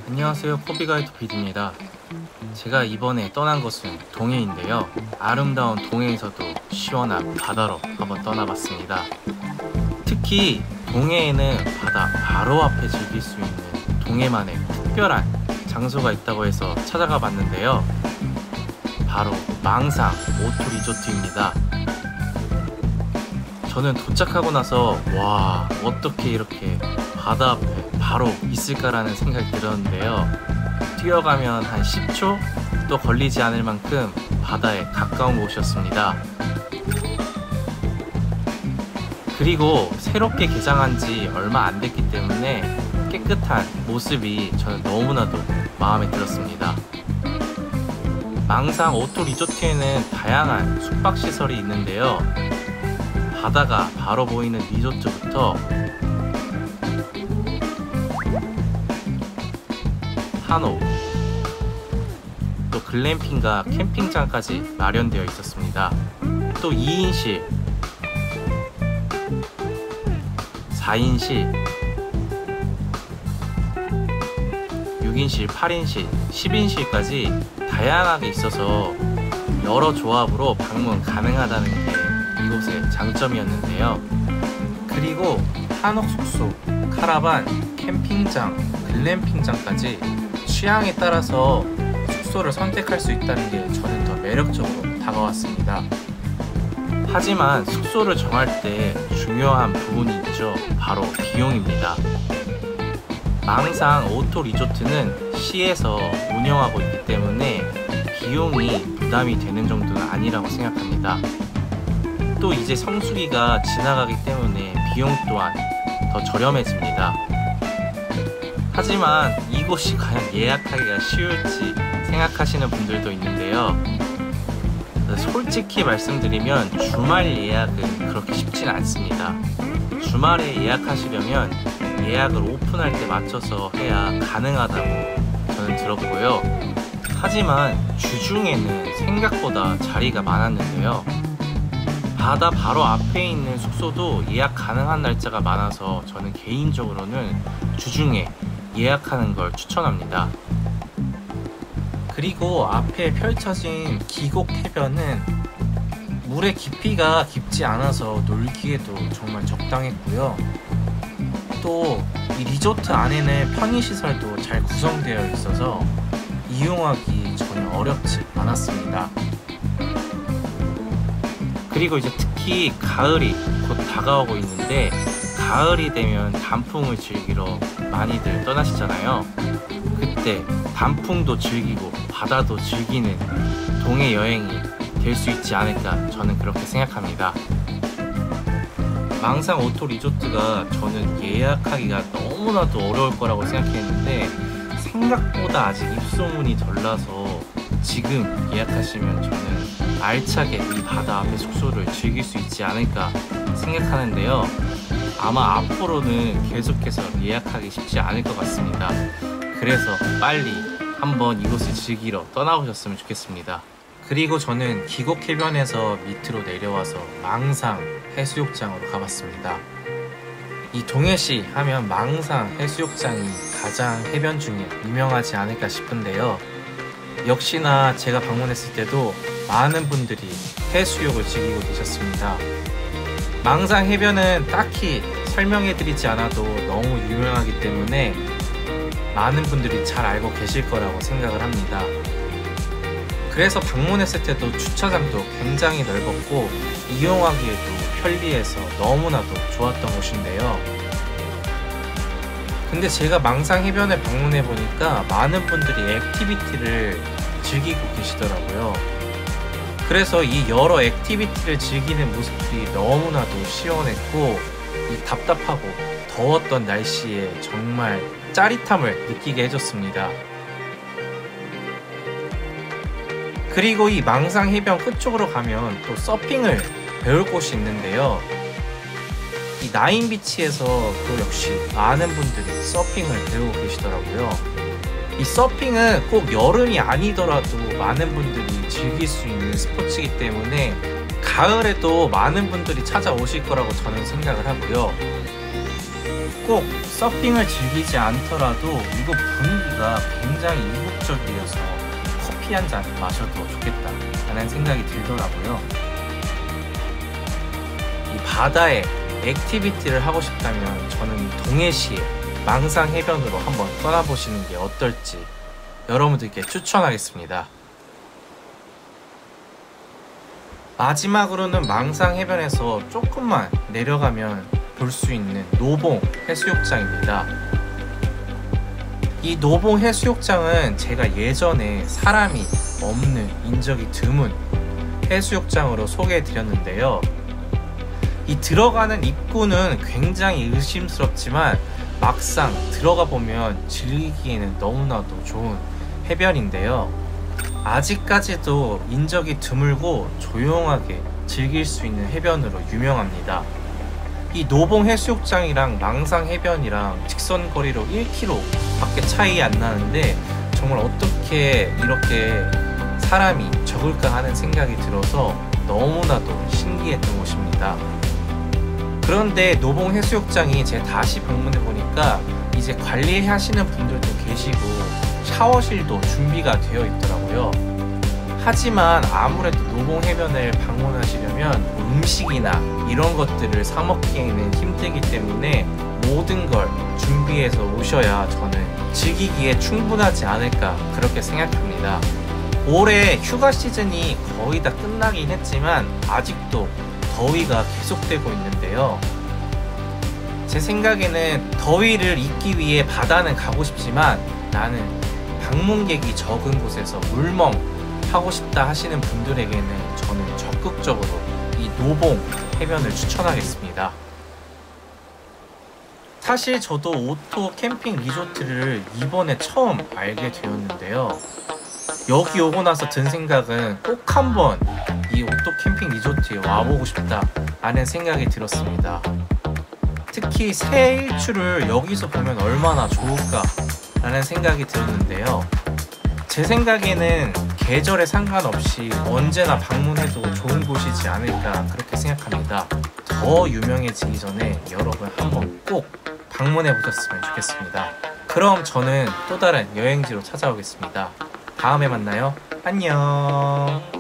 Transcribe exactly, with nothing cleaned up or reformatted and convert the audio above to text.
안녕하세요, 코비가이드 피디입니다. 제가 이번에 떠난 곳은 동해인데요. 아름다운 동해에서도 시원한 바다로 한번 떠나봤습니다. 특히 동해에는 바다 바로 앞에 즐길 수 있는 동해만의 특별한 장소가 있다고 해서 찾아가 봤는데요. 바로 망상 오토 리조트입니다. 저는 도착하고 나서 와, 어떻게 이렇게 바다 앞에 바로 있을까라는 생각이 들었는데요. 뛰어가면 한 십 초도 걸리지 않을 만큼 바다에 가까운 곳이었습니다. 그리고 새롭게 개장한 지 얼마 안 됐기 때문에 깨끗한 모습이 저는 너무나도 마음에 들었습니다. 망상 오토 리조트에는 다양한 숙박시설이 있는데요. 바다가 바로 보이는 리조트부터 한옥, 또 글램핑과 캠핑장까지 마련되어 있었습니다. 또 이 인실, 사 인실, 육 인실, 팔 인실, 십 인실까지 다양하게 있어서 여러 조합으로 방문 가능하다는 게 이곳의 장점이었는데요. 그리고 한옥 숙소, 카라반, 캠핑장, 글램핑장까지 취향에 따라서 숙소를 선택할 수 있다는 게 저는 더 매력적으로 다가왔습니다. 하지만 숙소를 정할 때 중요한 부분이 있죠. 바로 비용입니다. 망상 오토 리조트는 시에서 운영하고 있기 때문에 비용이 부담이 되는 정도는 아니라고 생각합니다. 또 이제 성수기가 지나가기 때문에 비용 또한 더 저렴해집니다. 하지만 이곳이 과연 예약하기가 쉬울지 생각하시는 분들도 있는데요. 솔직히 말씀드리면 주말 예약은 그렇게 쉽진 않습니다. 주말에 예약하시려면 예약을 오픈할 때 맞춰서 해야 가능하다고 저는 들었고요. 하지만 주중에는 생각보다 자리가 많았는데요. 바다 바로 앞에 있는 숙소도 예약 가능한 날짜가 많아서 저는 개인적으로는 주중에 예약하는 걸 추천합니다. 그리고 앞에 펼쳐진 기곡 해변은 물의 깊이가 깊지 않아서 놀기에도 정말 적당했고요. 또 이 리조트 안에는 편의시설도 잘 구성되어 있어서 이용하기 전혀 어렵지 않았습니다. 그리고 이제 특히 가을이 곧 다가오고 있는데, 가을이 되면 단풍을 즐기러 많이들 떠나시잖아요. 그때 단풍도 즐기고 바다도 즐기는 동해 여행이 될 수 있지 않을까, 저는 그렇게 생각합니다. 망상 오토 리조트가 저는 예약하기가 너무나도 어려울 거라고 생각했는데 생각보다 아직 입소문이 덜 나서 지금 예약하시면 저는 알차게 이 바다 앞에 숙소를 즐길 수 있지 않을까 생각하는데요. 아마 앞으로는 계속해서 예약하기 쉽지 않을 것 같습니다. 그래서 빨리 한번 이곳을 즐기러 떠나보셨으면 좋겠습니다. 그리고 저는 기곡 해변에서 밑으로 내려와서 망상 해수욕장으로 가봤습니다. 이 동해시 하면 망상 해수욕장이 가장 해변 중에 유명하지 않을까 싶은데요. 역시나 제가 방문했을 때도 많은 분들이 해수욕을 즐기고 계셨습니다. 망상 해변은 딱히 설명해드리지 않아도 너무 유명하기 때문에 많은 분들이 잘 알고 계실 거라고 생각을 합니다. 그래서 방문했을 때도 주차장도 굉장히 넓었고 이용하기에도 편리해서 너무나도 좋았던 곳인데요. 근데 제가 망상 해변에 방문해 보니까 많은 분들이 액티비티를 즐기고 계시더라고요. 그래서 이 여러 액티비티를 즐기는 모습들이 너무나도 시원했고 이 답답하고 더웠던 날씨에 정말 짜릿함을 느끼게 해줬습니다. 그리고 이 망상 해변 끝쪽으로 가면 또 서핑을 배울 곳이 있는데요. 이 나인비치에서 또 역시 많은 분들이 서핑을 배우고 계시더라고요. 이 서핑은 꼭 여름이 아니더라도 많은 분들이 즐길 수 있는 스포츠이기 때문에 가을에도 많은 분들이 찾아오실 거라고 저는 생각을 하고요. 꼭 서핑을 즐기지 않더라도 이곳 분위기가 굉장히 이국적이어서 커피 한 잔 마셔도 좋겠다 라는 생각이 들더라고요. 이 바다에 액티비티를 하고 싶다면 저는 동해시에 망상해변으로 한번 떠나보시는 게 어떨지 여러분들께 추천하겠습니다. 마지막으로는 망상해변에서 조금만 내려가면 볼 수 있는 노봉 해수욕장입니다. 이 노봉 해수욕장은 제가 예전에 사람이 없는 인적이 드문 해수욕장으로 소개해 드렸는데요. 이 들어가는 입구는 굉장히 의심스럽지만 막상 들어가 보면 즐기기에는 너무나도 좋은 해변인데요. 아직까지도 인적이 드물고 조용하게 즐길 수 있는 해변으로 유명합니다. 이 노봉 해수욕장이랑 망상 해변이랑 직선 거리로 일 킬로미터 밖에 차이 안 나는데 정말 어떻게 이렇게 사람이 적을까 하는 생각이 들어서 너무나도 신기했던 곳입니다. 그런데 노봉 해수욕장이 제가 다시 방문해 보니까 이제 관리하시는 분들도 계시고 샤워실도 준비가 되어 있더라고요. 하지만 아무래도 노봉 해변을 방문하시려면 음식이나 이런 것들을 사 먹기에는 힘들기 때문에 모든 걸 준비해서 오셔야 저는 즐기기에 충분하지 않을까 그렇게 생각합니다. 올해 휴가 시즌이 거의 다 끝나긴 했지만 아직도 더위가 계속되고 있는데요. 제 생각에는 더위를 잊기 위해 바다는 가고 싶지만 나는 방문객이 적은 곳에서 물멍 하고 싶다 하시는 분들에게는 저는 적극적으로 이 노봉 해변을 추천하겠습니다. 사실 저도 오토 캠핑 리조트를 이번에 처음 알게 되었는데요. 여기 오고 나서 든 생각은 꼭 한번 이 오토 캠핑 리조트에 와보고 싶다 라는 생각이 들었습니다. 특히 새 일출을 여기서 보면 얼마나 좋을까 라는 생각이 들었는데요. 제 생각에는 계절에 상관없이 언제나 방문해도 좋은 곳이지 않을까 그렇게 생각합니다. 더 유명해지기 전에 여러분 한번 꼭 방문해 보셨으면 좋겠습니다. 그럼 저는 또 다른 여행지로 찾아오겠습니다. 다음에 만나요. 안녕.